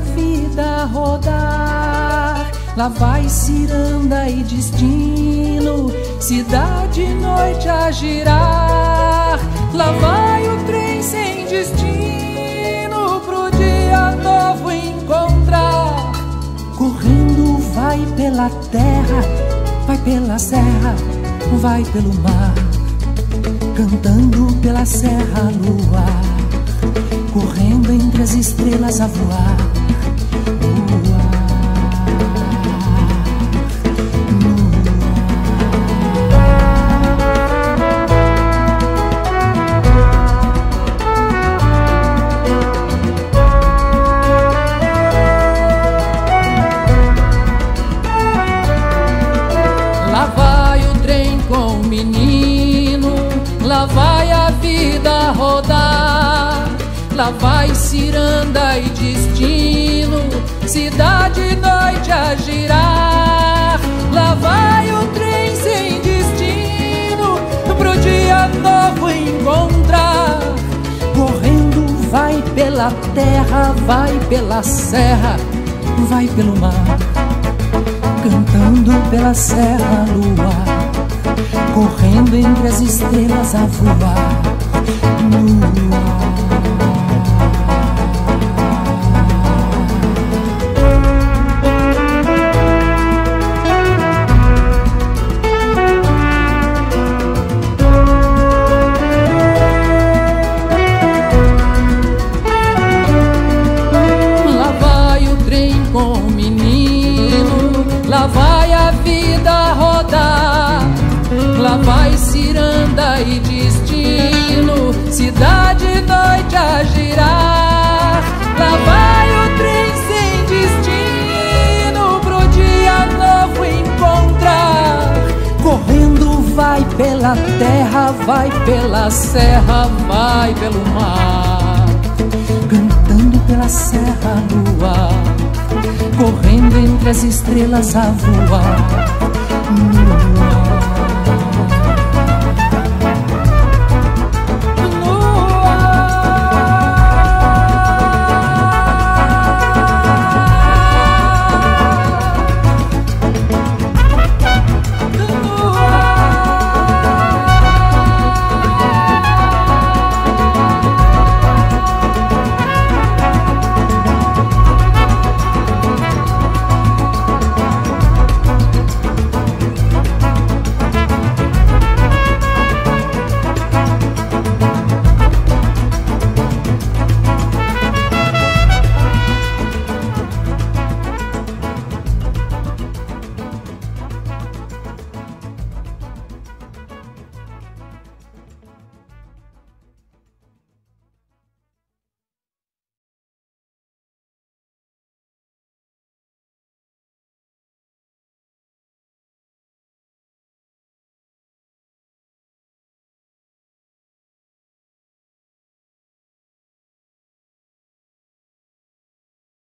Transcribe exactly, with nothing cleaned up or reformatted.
vida rodar. Lá vai ciranda e destino, cidade e noite a girar. Lá vai o trem sem destino, pro dia novo encontrar. Correndo vai pela terra, vai pela serra, vai pelo mar, cantando pela serra luar, correndo entre as estrelas a voar. Lá vai o trem com o menino, lá vai a vida rodar. Lá vai ciranda e destino, cidade e noite a girar. Lá vai o trem sem destino, pro dia novo encontrar. Correndo vai pela terra, vai pela serra, vai pelo mar, cantando pela serra luar, correndo entre as estrelas a voar no ar. Lá vai o trem com o menino, lá vai a vida rodar. Lá vai ciranda e destino, cidade e noite a girar. Lá vai o trem sem destino, pro dia novo encontrar. Correndo vai pela terra, vai pela serra, vai pelo mar, cantando pela serra no ar, correndo entre as estrelas a voar.